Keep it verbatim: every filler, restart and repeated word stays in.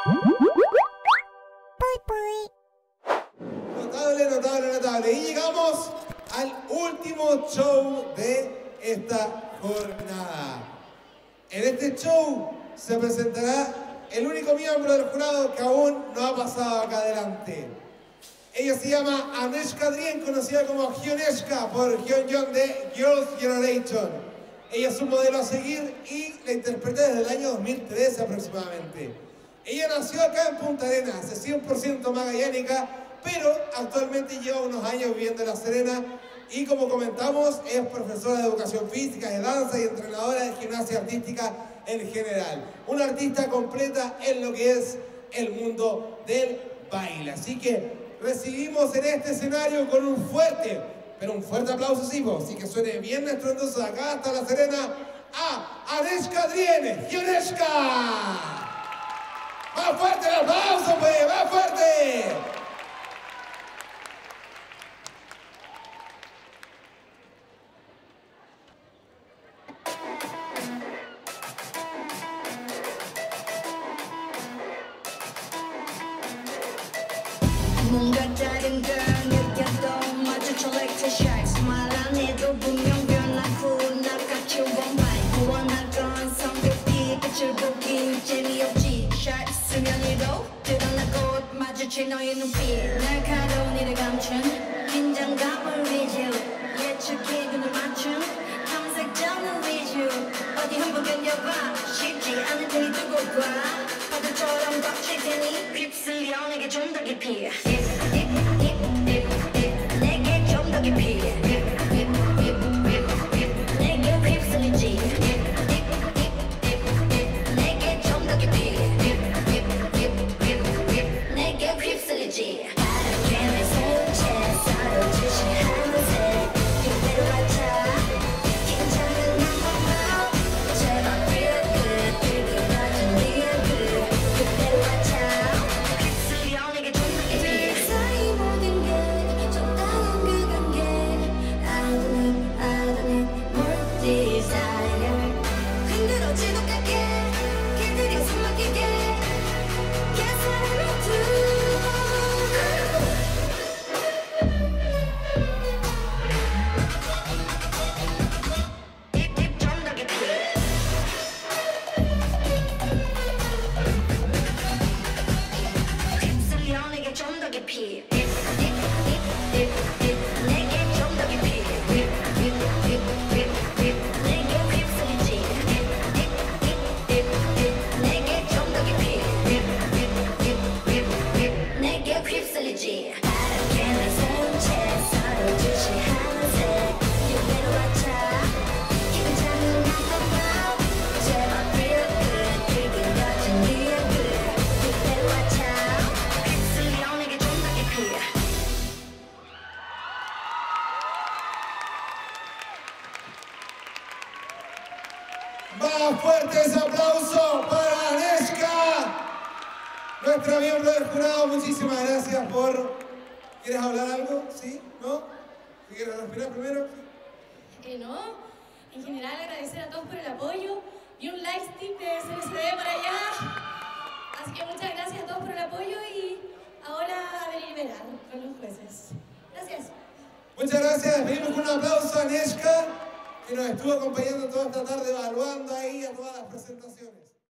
Notable, notable, notable. Y llegamos al último show de esta jornada. En este show se presentará el único miembro del jurado que aún no ha pasado acá adelante. Ella se llama Agnieszka Drien, conocida como Agnieszka por Hyunjong de Girls' Generation. Ella es un modelo a seguir y la interpreta desde el año dos mil trece aproximadamente. Ella nació acá en Punta Arenas, es cien por ciento magallánica, pero actualmente lleva unos años viviendo en La Serena y, como comentamos, es profesora de educación física, de danza y entrenadora de gimnasia artística en general. Una artista completa en lo que es el mundo del baile. Así que recibimos en este escenario con un fuerte, pero un fuerte aplauso, sí, así que suene bien estruendoso de acá hasta La Serena, a Agnieszka Drien, Agnieszka. ¡Más fuerte el aplauso, pues! ¡Más fuerte! 뭔가 다른 걸 느껴도 마주쳐 like to shine 말 안 해도 분명 변하고 나같이 원바이 구원하던 성급히 끝을 보긴 재미없지 샷 쓰면 일도 드러나고 마주칠 너의 눈빛 날카로운 이를 감춘 긴장감을 위주 예측해 눈을 맞춘 탐색자는 위주 어디 한번 견뎌봐 쉽지 않을 테니 두고 봐 파도처럼 덮칠 테니 휩쓸려 내게 좀 더 깊이 내게 좀 더 깊이 내게 휩쓸리지 내게 좀 더 깊이 내게 휩쓸리지 바람에 내 손채 사로듯이 하늘색 그대로 맞아 긴장은 한 번만 제발 feel good 뜨거워진 네 얼굴 그대로 맞아 휩쓸려 내게 좀 더 깊이 사이 모든 게 적당한 그 관계 I don't need, I don't need more desire 흔들어지도 깎게 길들여 숨 막히게 계산을 두고 딥딥 좀 더 깊이 휩쓸려 내게 좀 더 깊이 딥딥딥딥 내게 좀 더 깊이 내게 휩쓸리지 내게 좀 더 깊이 내게 휩쓸리지 바람에 내 손채 사로듯이 하늘색 그대로 맞아 긴장은 한 번만 제발 feel good 뜨거워진 네 얼굴 그대로 맞아 휩쓸려 내게 좀 더 깊이 Más fuerte ese aplauso para Agnieszka, nuestra miembro del jurado. Muchísimas gracias por... ¿Quieres hablar algo? ¿Sí? ¿No? ¿Quieres respirar primero? Eh, no, en general agradecer a todos por el apoyo y un lightstick de C N C D para allá. Así que muchas gracias a todos por el apoyo y ahora a deliberar con los jueces. Gracias. Muchas gracias. Pedimos un aplauso a Agnieszka, que nos estuvo acompañando toda esta tarde, evaluando ahí a todas las presentaciones.